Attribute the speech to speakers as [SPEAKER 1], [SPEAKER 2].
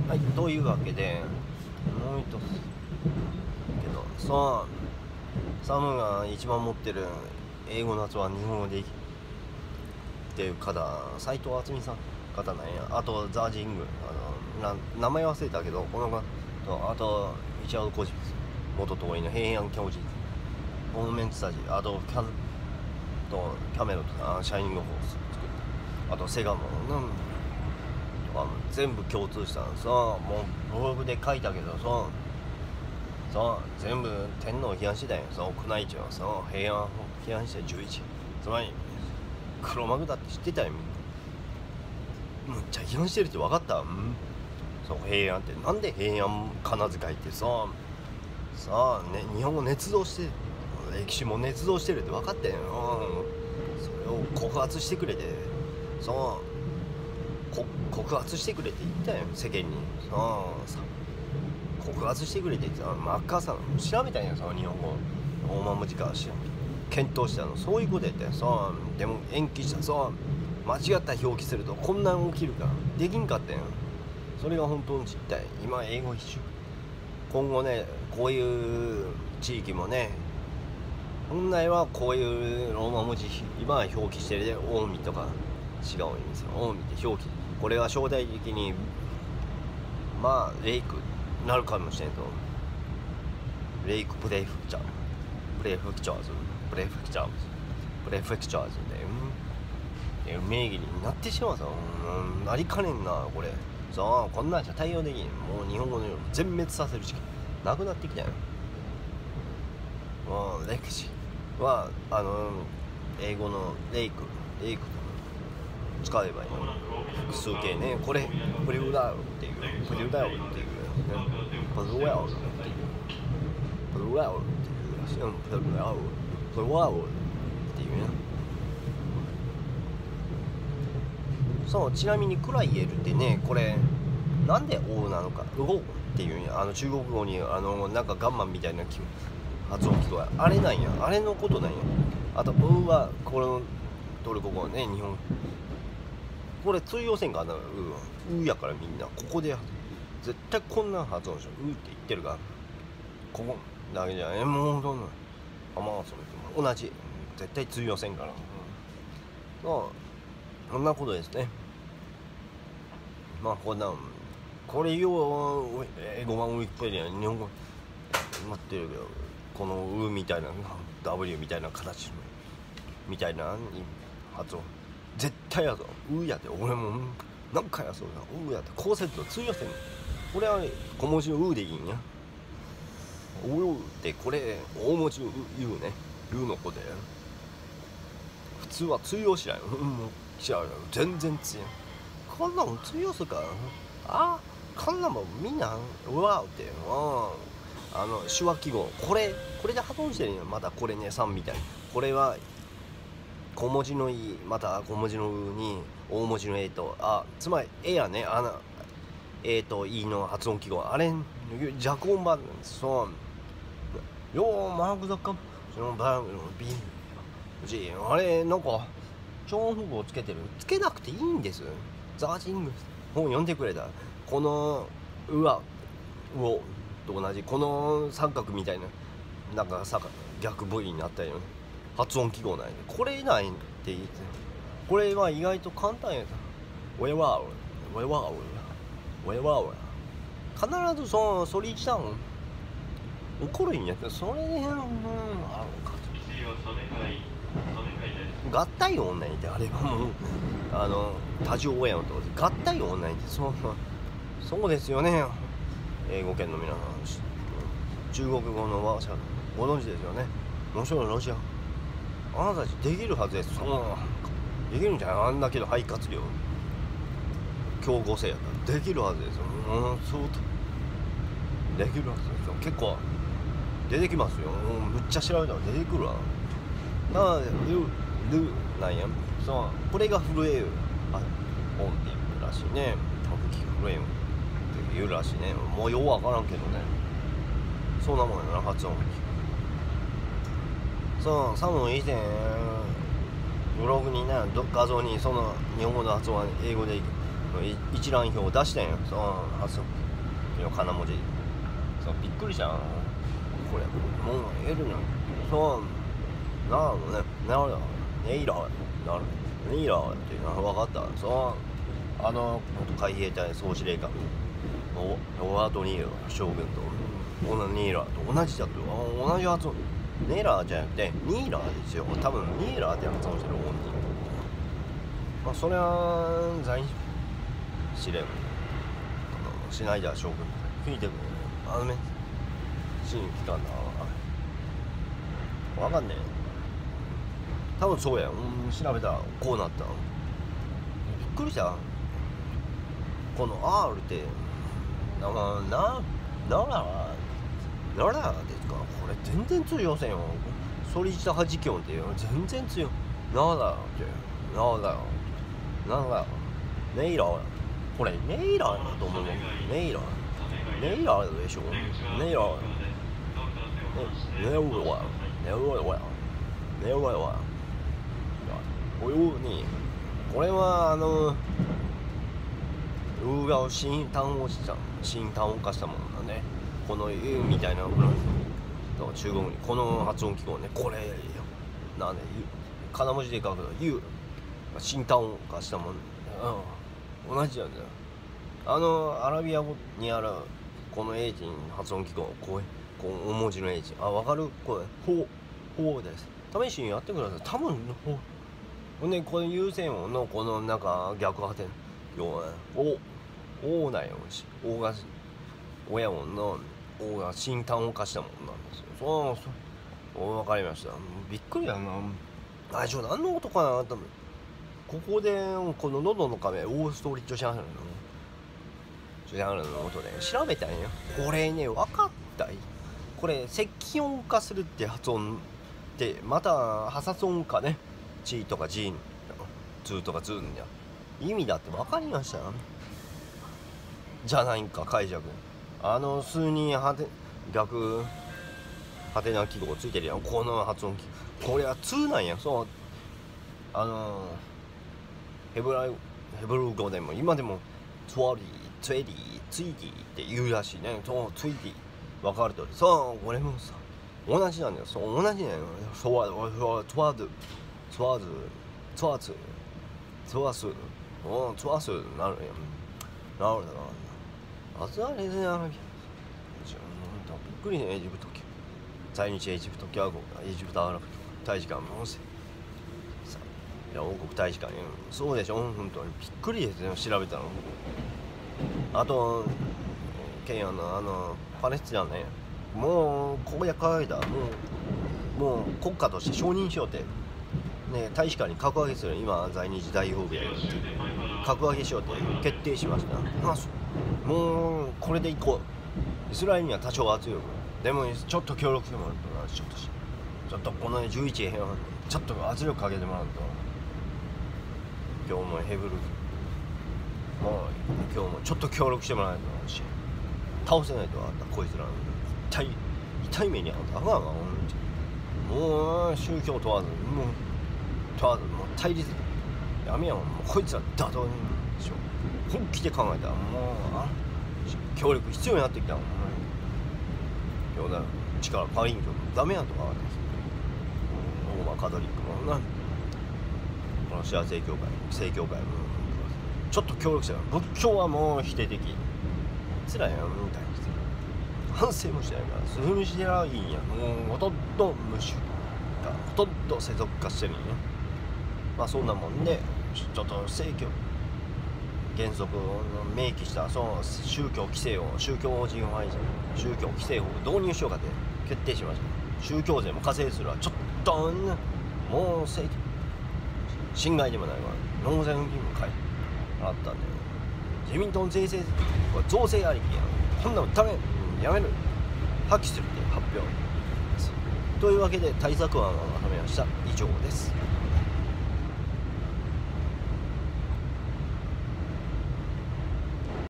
[SPEAKER 1] はい、というわけで、もう一つけど、さあ、サムが一番持ってる英語のやつは日本語でっていう方、斉藤敦美さん方なんや。あと、ザ・ジング、名前忘れたけど、この方と、あと、リチャード・コジ元通りの平安教授、モーメントスタジオ、あと、キャメロとか、シャイニング・ホース作った。あと、セガモン、全部共通したんさ、もうブログで書いたけどさ、全部天皇を批判してたんやさ、宮内庁はさ、平安を批判して11、つまり黒幕だって知ってたよ。むっちゃ批判してるって分かった。そう平安ってなんで平安仮名遣いってさあね、日本語捏造して歴史も捏造してるって分かったよ。それを告発してくれて告発してくれって言ったよ、世間に。告発してくれって言ってマッカーサー調べたんや、日本語大間文字から検討したの、そういうことやったよさ。でも延期した間違った表記するとこんなん起きるからできんかったよ。それが本当の実態。今英語必修。今後ね、こういう地域もね、本来はこういうローマ文字今は表記してるで、近江とか違うんですよ。近江って表記、これは将来的にレイクになるかもしれんと。レイクプレフェクチャーズで、名義になってしまうぞ。なりかねんなこれ。こんなんじゃ対応できん。もう日本語の全滅させるしかなくなってきたよ。歴史は英語のレイク使えばいいの。複数形ね。これプリウダウっていうプリウェルっていうちなみにクライエルってね、これなんで O なのか、ウゴっていう中国語になんかガンマンみたいな発音聞こえ、あれなんや、あれのことなんや。あと U はこのトルコ語ね、日本これ通用せんかな。うやからみんなここで絶対こんな発音しよう。って言ってるから、ここだけじゃもうどんなそれと同じ絶対通用せんから、こんなことですね。これよう英語版ウィキペディアに日本語待ってるけど、このうみたいな W みたいな形みたいな発音絶対やぞ。うやって俺も何回やそうだ。うやってコーセット通用せん。これは小文字のうでいいんや。うってこれ大文字のう言うね。ルの子で普通は通用しない。違うよ、全然強い。こんなもん通用するから。こんなもんみんなうわって手話記号これで発音してるんよ。またこれね3みたいに、これは小文字のいまた小文字のうに大文字の A とつまり A やね、A と E の発音記号、あれ弱音版ようマーク・ザ・カップそのバーグの B あれなんか超音符をつけてる。つけなくていいんです。ザージング本読んでくれた。このうわうおと同じこの三角みたいななんか逆 V になったよね。発音記号ないね。これないって言って、これは意外と簡単やさ。ウェワー必ずそれ一段怒るんやけど、それで合体音ないってあれはもう多重親のとこで合体音ないってそうですよね。英語圏の皆さん、中国語の話者ご存知ですよね。もちろんロシアあなたたちできるはずです。できるんじゃない。あんだけど肺活量強合成やったらできるはずですよ。できるはずですよ。結構出てきますよ。むっちゃ調べたら出てくるわ。だからルなんや。これが震える音っていうらしいね。吹き震えるっていうらしいね。もうようわからんけどね。そんなもんやな、発音。サム以前ブログにね画像にその日本語の発音は英語で一覧表を出してんよ。そう発音金文字そうびっくりしたこれもうLのそうなるほどねなるほどネイラーなるネイラーっていうのは分かったそう元海兵隊総司令官オワード・ニーラー将軍とニーラーと同じだと同じ発音ネイラーじゃなくてニーラーですよ多分ニーラーって発音してる本人まあそれは在日司令シナイダー将軍聞いてくれあのね新機関だわかんねえ多分そうや調べたらこうなったびっくりしたこの R ってならですかこれ全然通用せんよソリジタ8キ音って全然通用なんだネイラーこれネイラーだと思うねネイラーでしょネイラーこれはが新単語化したものだねこの U みたいな中国にこの発音記号ねこれなんで金文字で書くと U 新単語化したもの同じなんだよアラビア語にあるこの H 発音記号こう大文字の H わかるこれほうです試しにやってください多分ほんでこの有線音のこのなんか逆発展要はおだよおが親音のおが新単語化したものなんですよそう分かりましたびっくりやな何のことかなと思ってここでこの喉の壁オーストリッチシャンルの音で調べたんよこれね分かったいこれ積気音化するって発音ってまた破殺音化ねチーとかジーンツーとかツーンや意味だって分かりましたじゃないんか解釈数人逆ハテナ記号ついてるやんこの発音これは2なんやそうヘブル語でも今でもツワリーツエディツイディって言うらしいねそうツイディ分かるとおりそう俺もさ同じなんだよそう同じなんだよツワスなるやんなるアズアレズアラビアびっくりねエジプト在日エジプト共和国エジプトアラブ大使館も王国大使館そうでしょ本当にびっくりですよ調べたのあとケンヤのパレスチナねもう公約掲げたもう国家として承認しようってね大使館に格上げする今在日大法部や格上げしようって決定しましたもうこれでいこうイスラエルには多少圧力でもちょっと協力してもらうとちょっとこの11平和にちょっと圧力かけてもらうと今日もヘブル今日もちょっと協力してもらわないとし倒せないとあったこいつらの痛い目にあったもう宗教問わずもう対立やめやもうこいつら妥当にしよう本気で考えたらもう協力必要になってきたもん今日だ力パリンクダメやとかローマカトリックもなロシア正教会もちょっと協力して仏教はもう否定的つらいやんみたいにして反省もしてないからスルしてらいいんやもうほとんど無臭がほとんど世俗化してるんやそんなもんでちょっと正教原則を明記したその宗教規制法宗教法人法宗教規制法を導入しようかって決定しました宗教税も課税するはちょっともう侵害でもないから納税金もあったんで自民党の税制これ増税ありきやこんなのダメやめる破棄するって発表というわけで対策案をまとめました以上です